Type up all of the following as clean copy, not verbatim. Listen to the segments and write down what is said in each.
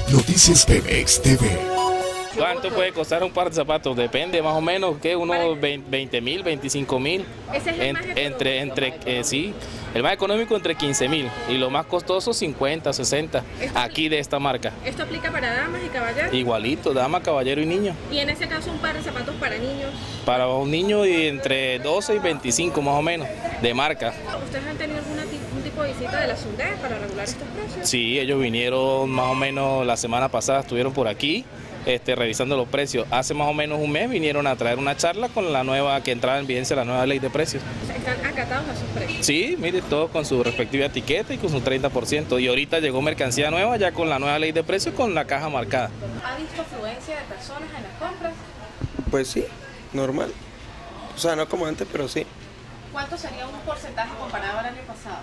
Noticias Pemex TV. ¿Cuánto puede costar un par de zapatos? Depende, más o menos, ¿qué? Unos 20.000, 25.000. ¿Ese es el más económico? Sí, el más económico entre 15.000 y lo más costoso 50, 60, aquí de esta marca. ¿Esto aplica para damas y caballeros? Igualito, dama, caballero y niño. Y en ese caso un par de zapatos para niños. Para un niño y entre 12 y 25 más o menos, de marca. ¿Ustedes han tenido algún tipo de visita de la SUNDES para regular estos precios? Sí, ellos vinieron más o menos la semana pasada, estuvieron por aquí. Revisando los precios. Hace más o menos un mes vinieron a traer una charla con la nueva, que entraba en vigencia la nueva ley de precios. ¿Están acatados a sus precios? Sí, mire, todos con su respectiva etiqueta y con su 30%. Y ahorita llegó mercancía nueva ya con la nueva ley de precios con la caja marcada. ¿Ha visto afluencia de personas en las compras? Pues sí, normal. O sea, no como antes, pero sí. ¿Cuánto sería un porcentaje comparado al año pasado?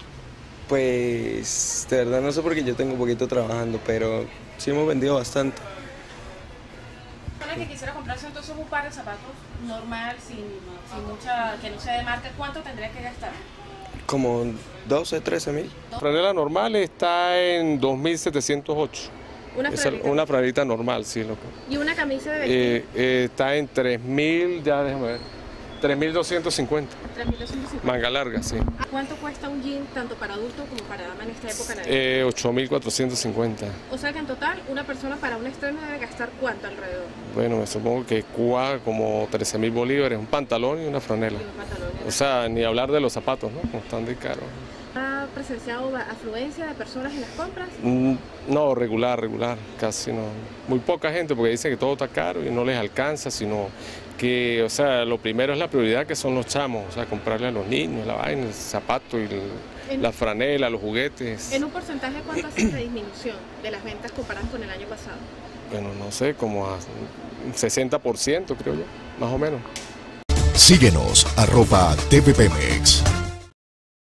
Pues de verdad no sé porque yo tengo un poquito trabajando, pero sí hemos vendido bastante. Que quisiera comprarse entonces un par de zapatos normal, sin mucha, que no sea de marca, ¿cuánto tendría que gastar? Como 12, 13.000. La franela normal está en 2.708. Una franelita normal, sí. Loco. ¿Y una camisa de vestir? Está en 3.000, ya déjame ver, 3.250. 3.250. Manga larga, sí. ¿A cuánto cuesta un jean tanto para adulto como para dama en esta época navideña? 8.450. O sea que en total una persona para un estreno debe gastar ¿cuánto alrededor? Bueno, me supongo que como 13.000 bolívares, un pantalón y una franela. O sea, ni hablar de los zapatos, ¿no? Como están de caros. ¿Ha presenciado afluencia de personas en las compras? No, regular, casi no. Muy poca gente porque dicen que todo está caro y no les alcanza, sino que, o sea, lo primero es la prioridad que son los chamos, o sea, comprarle a los niños la vaina, el zapato y la franela, los juguetes. ¿En un porcentaje cuánto hace de disminución de las ventas comparadas con el año pasado? Bueno, no sé, como a un 60% creo yo, más o menos. Síguenos @tvpemex.